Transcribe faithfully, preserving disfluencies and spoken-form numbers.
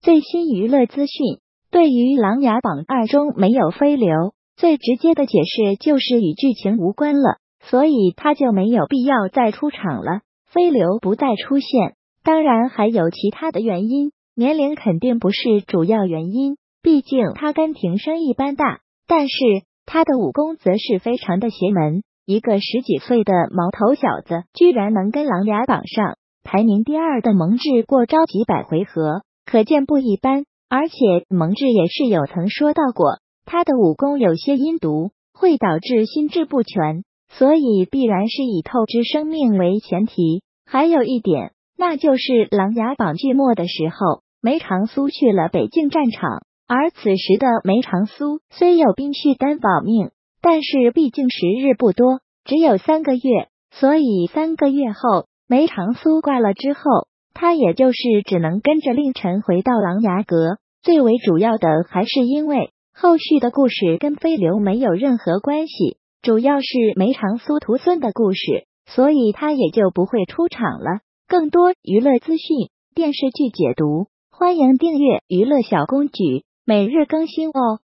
最新娱乐资讯。对于《琅琊榜二》中没有飞流，最直接的解释就是与剧情无关了，所以他就没有必要再出场了。飞流不再出现，当然还有其他的原因，年龄肯定不是主要原因，毕竟他跟庭生一般大，但是他的武功则是非常的邪门。一个十几岁的毛头小子，居然能跟琅琊榜上排名第二的蒙挚过招几百回合，可见不一般。而且蒙挚也是有曾说到过，他的武功有些阴毒，会导致心智不全，所以必然是以透支生命为前提。还有一点，那就是琅琊榜剧末的时候，梅长苏去了北境战场，而此时的梅长苏虽有冰絮丹保命，但是毕竟时日不多，只有三个月，所以三个月后梅长苏挂了之后，他也就是只能跟着令臣回到琅琊阁。最为主要的还是因为后续的故事跟飞流没有任何关系，主要是梅长苏徒孙的故事，所以他也就不会出场了。更多娱乐资讯、电视剧解读，欢迎订阅娱乐小公举，每日更新哦。